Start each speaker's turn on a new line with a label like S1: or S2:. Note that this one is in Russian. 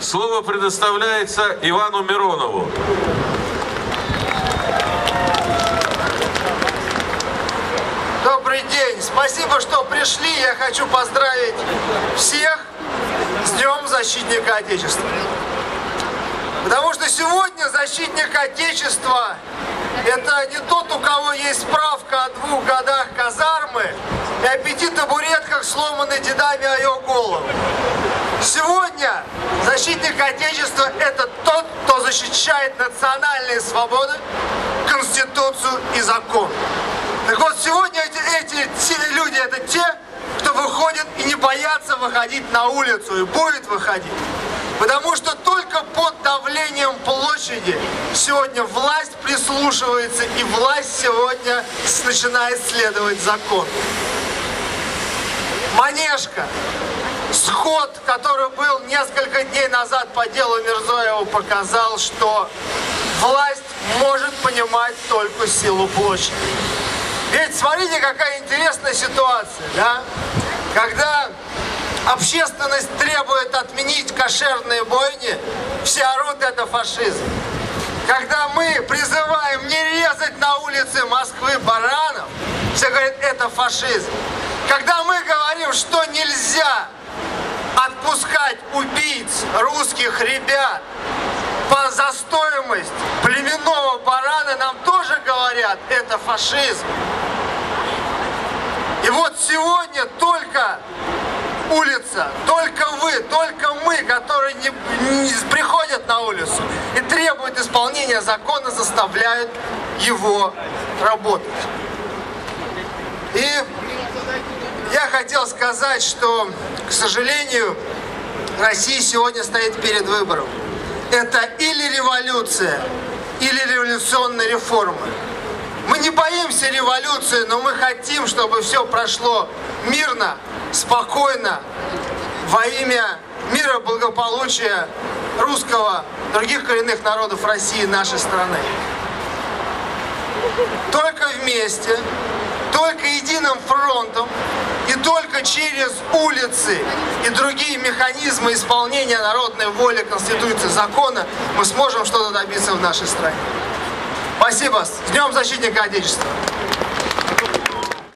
S1: Слово предоставляется Ивану Миронову.
S2: Добрый день! Спасибо, что пришли. Я хочу поздравить всех с Днем Защитника Отечества. Потому что сегодня защитник Отечества – это не тот, у кого есть справка о 2 годах казармы и о 5 табуретках, сломанных дедами о его голову. Сегодня защитник Отечества – это тот, кто защищает национальные свободы, Конституцию и закон. Так вот, сегодня эти люди – это те, кто выходит и не боятся выходить на улицу, и будет выходить. Потому что только под давлением площади сегодня власть прислушивается, и власть сегодня начинает следовать закону. Манежка. Сход, который был несколько дней назад по делу Мирзоева, показал, что власть может понимать только силу площади. Ведь смотрите, какая интересная ситуация, да? Когда общественность требует отменить кошерные бойни, все орут, это фашизм. Когда мы призываем не резать на улице Москвы баранов, все говорят, это фашизм. Когда мы говорим, что нельзя отпускать убийц русских ребят за стоимость племенного барана, нам тоже говорят, это фашизм. И вот сегодня только улица, только вы, только мы, которые не приходят на улицу и требуют исполнения закона, заставляют его работать. И я хотел сказать, что, к сожалению, Россия сегодня стоит перед выбором. Это или революция, или революционная реформа. Мы не боимся революции, но мы хотим, чтобы все прошло мирно, спокойно, во имя мира, благополучия русского, других коренных народов России, нашей страны. Только вместе, только единым фронтом и только через улицы и другие механизмы исполнения народной воли, Конституции, закона мы сможем что-то добиться в нашей стране. Спасибо. С Днем Защитника Отечества!